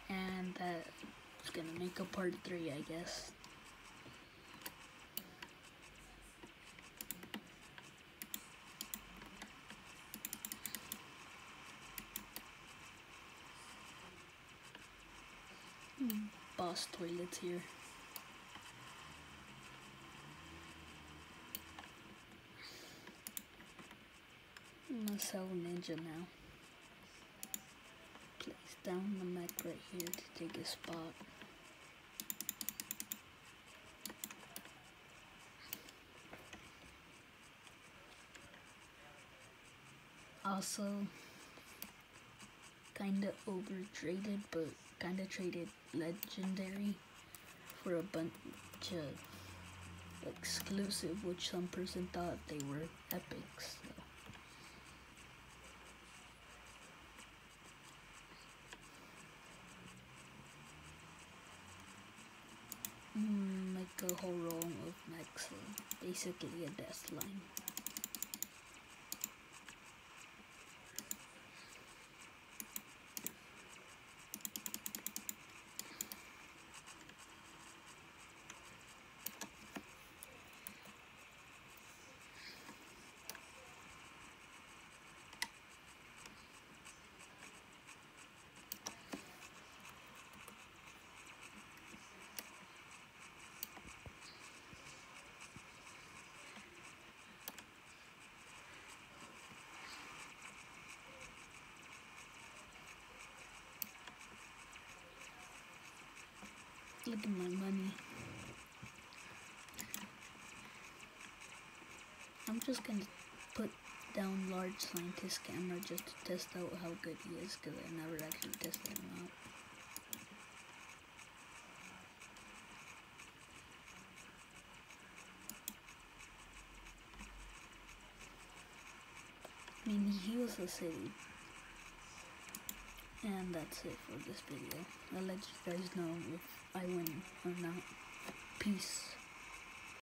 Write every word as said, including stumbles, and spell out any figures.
and that's gonna make a part three, I guess. Boss toilets here. I'm gonna sell Ninja now. Place down the mech right here to take a spot. Also, kinda overtraded, but kinda traded legendary for a bunch of exclusive, which some person thought they were epics. So. Mm, like a whole row of mechs, so basically a death line. Look at my money. I'm just gonna put down large scientist camera just to test out how good he is, because I never actually tested him out. I mean, he heals the city. And that's it for this video. I'll let you guys know if I win or not. Peace.